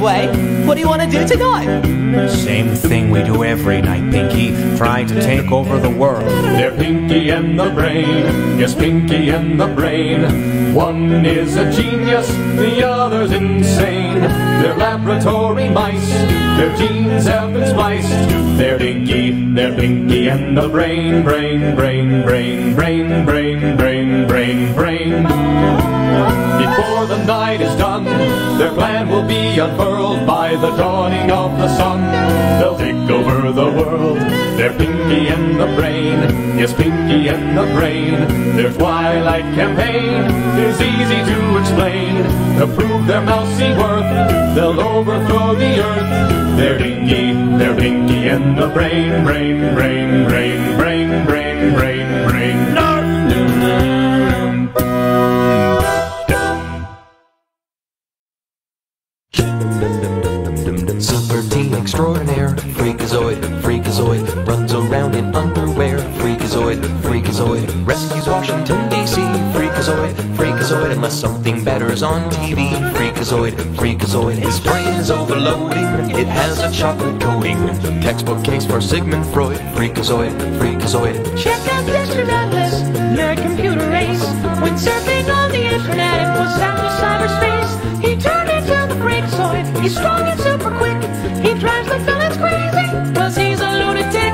way. What do you want to do tonight? Same thing we do every night, Pinky. Try to take over the world. They're Pinky and the Brain. Yes, Pinky and the Brain. One is a genius, the other's insane. They're laboratory mice. Their genes have been spliced. They're Pinky and the Brain. Brain, brain, brain, brain, brain, brain, brain, brain. Before the night is done, their plan will be unfurled by the dawning of the sun. They'll take over the world. They're Pinky and the Brain. Yes, Pinky and the Brain. Their twilight campaign is easy to explain. To prove their mousy worth, they'll overthrow the earth. They're Pinky and the Brain. Brain, brain, brain, brain, brain, brain, brain. Super team extraordinaire, Freakazoid, Freakazoid, runs around in underwear, Freakazoid, Freakazoid, rescues Washington DC, Freakazoid, Freakazoid, unless something better's on TV, Freakazoid, Freakazoid, his brain is overloading, it has a chocolate coating, textbook case for Sigmund Freud, Freakazoid, Freakazoid. Check out Mr. Atlas, nerd computer race, when surfing on the internet it was out of cyberspace, he turned into the Freakazoid, he's strong and super quick, he drives the villains crazy, plus he's a lunatic.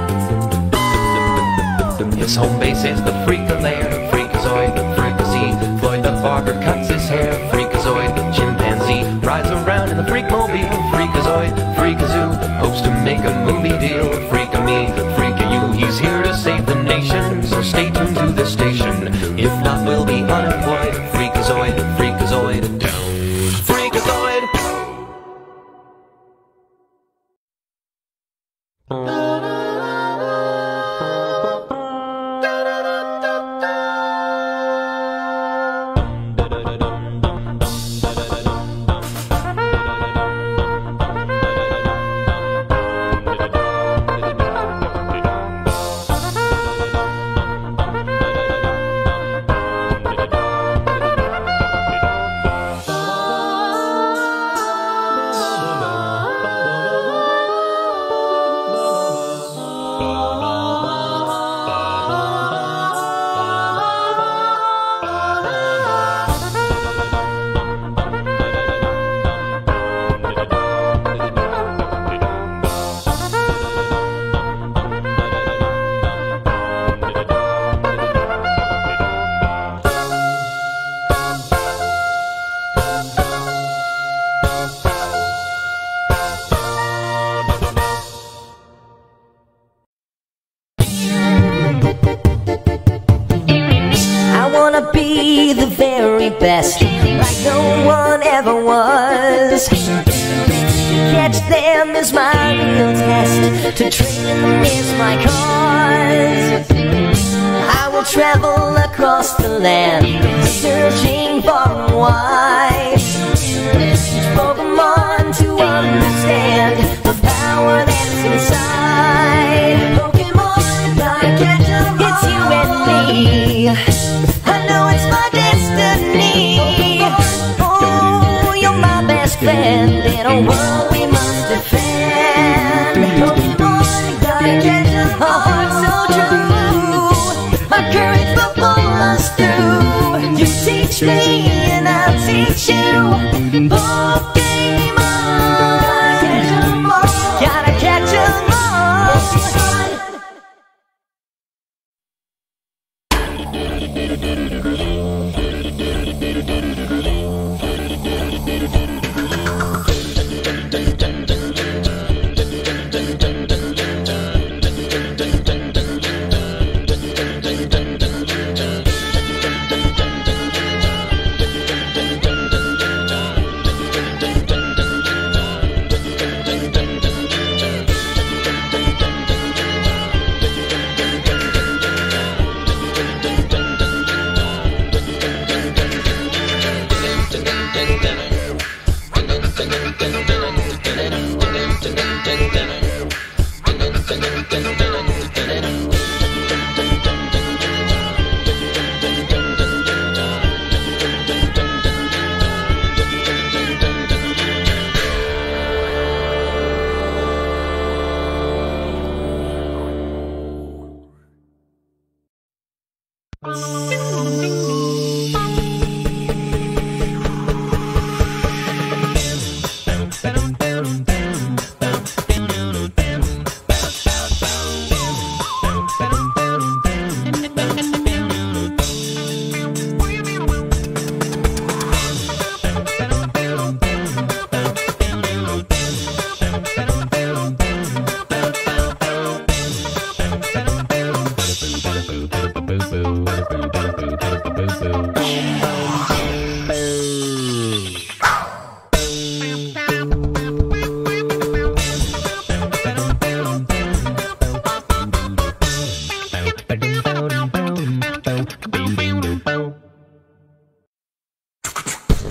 His home base is the Freakalair, Freakazoid, Freakazy, Floyd the barber cuts his hair, Freakazoid, chimpanzee, rides around in the Freakmobile, Freakazoid, Freakazoo, hopes to make a movie deal, Freaka-me, Freaka-you, he's here to save the nation, so stay tuned to the station, if not we'll be unemployed, Freakazoid, Freakazoid, down, Freakazoid! Be the very best, like no one ever was. To catch them is my real test, to train them is my cause. I will travel across the land, searching far and wide. Pokemon to understand the power that's inside. Pokemon, gotta catch them all. It's you and me. I know it's my destiny. Oh, you're my best friend in a world we must defend. Pokemon, gotta catch 'em all. A heart so true, my courage will pull us through. You teach me and I'll teach you. Pokemon, catch 'em all. Gotta catch 'em all.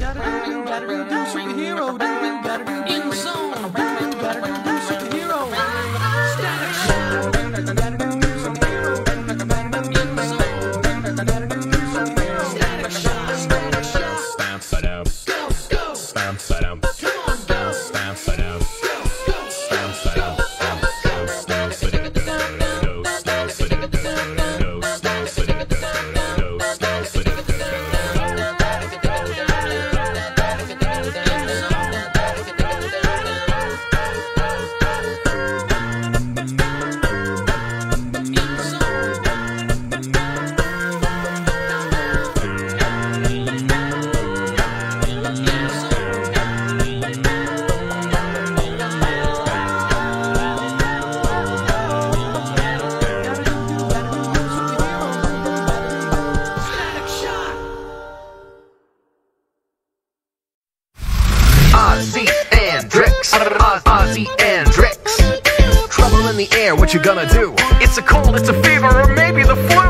Ozzy and Drix, Ozzy and Drix. Trouble in the air, what you gonna do? It's a cold, it's a fever, or maybe the flu.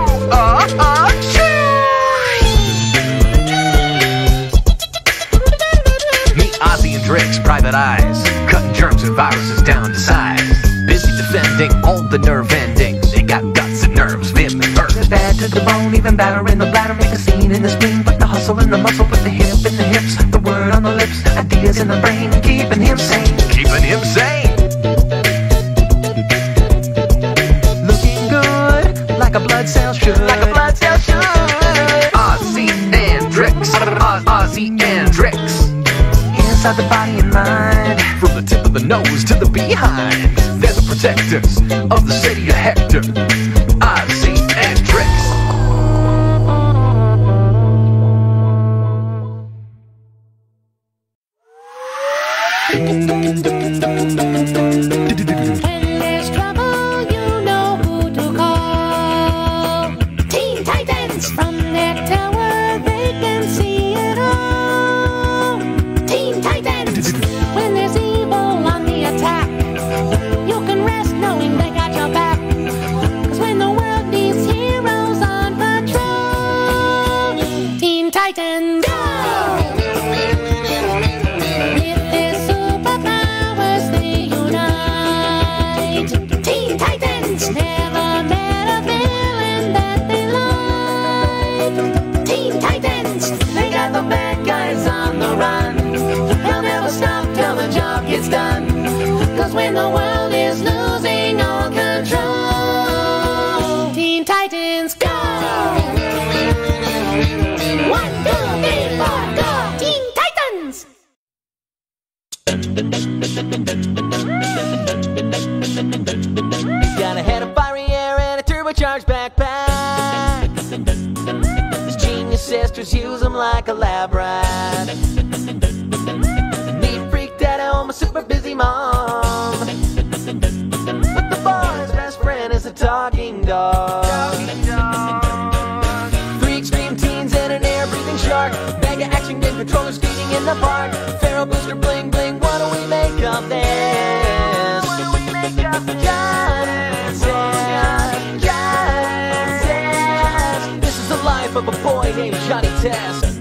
Meet Ozzy and Drix, private eyes, cutting germs and viruses down to size. Busy defending all the nerve endings. They got guts and nerves, vim and verve. They're bad to the bone, even badder in the bladder. Make a scene in the spleen, put the hustle in the muscle, put the hip in the hips, the word on the lips, ideas in the brain, keeping him sane. Keeping him sane. Looking good, like a blood cell should. Like a blood cell should. Ozzy and Drix, Ozzy and Drix. Inside the body and mind, from the tip of the nose to the behind. They're the protectors of the city of Hector. Ozzy and Drix. When there's trouble, you know who to call. Teen Titans! From their tower, they can see it all. Teen Titans! When there's evil on the attack, you can rest knowing they got your back. 'Cause when the world needs heroes on patrol, Teen Titans go! With their superpowers they unite. Teen Titans never met a villain that they like. Teen Titans, they got the bad guys on the run. They'll never stop till the job gets done. 'Cause when the world is losing all control, Teen Titans go! 1, 2, 3, 4, go! Teen Titans! He's got a head of fiery air and a turbocharged backpack. His genius sisters use him like a lab rat. Neat freak dad at home, a super busy mom. But the boy's best friend is a talking dog. 3 extreme teens and an air-breathing shark. Bag of action game controllers skating in the park. Pharaoh booster bling bling, what do we make of this? This is the life of a boy named Johnny Test.